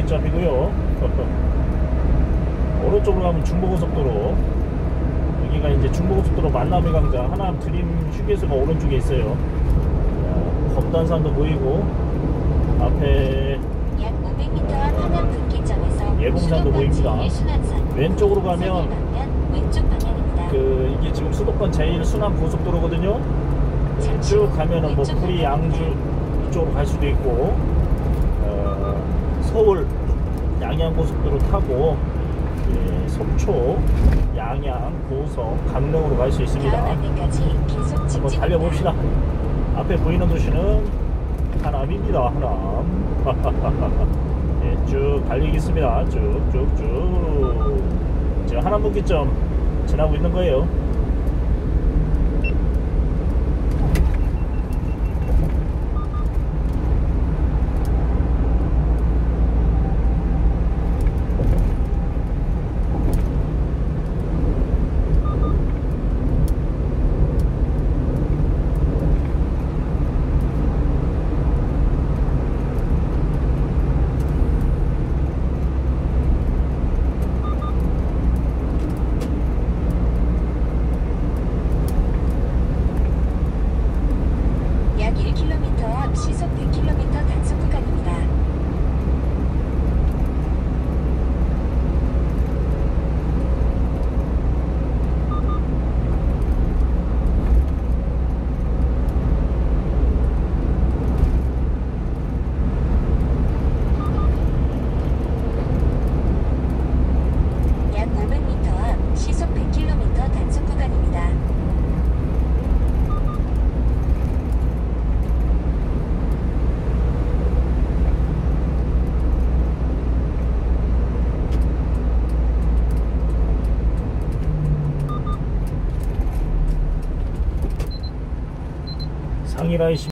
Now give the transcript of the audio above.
분기점이고요. 오른쪽으로 가면 중부고속도로, 여기가 이제 중부고속도로 만남의 광장, 하남 드림 휴게소가 오른쪽에 있어요. 검단산도 보이고, 앞에 약 500m 앞 하남 분기점에서 예봉산도 보입니다. 왼쪽으로 가면 왼쪽 방향입니다. 이게 지금 수도권 제1순환 고속도로거든요. 쭉 가면은 뭐 구리, 양주 이쪽으로 갈 수도 있고, 서울 양양고속도로 타고 속초, 양양, 고성, 강릉으로 갈 수 있습니다. 한번 달려봅시다. 앞에 보이는 도시는 하남입니다. 하남. 네, 쭉 달리겠습니다. 쭉쭉쭉. 지금 하남 분기점 지나고 있는 거예요. 약 1km 앞 시속 100km 단속 구간입니다. 약 500m 앞 시속 100km 단속 구간입니다. 상일하이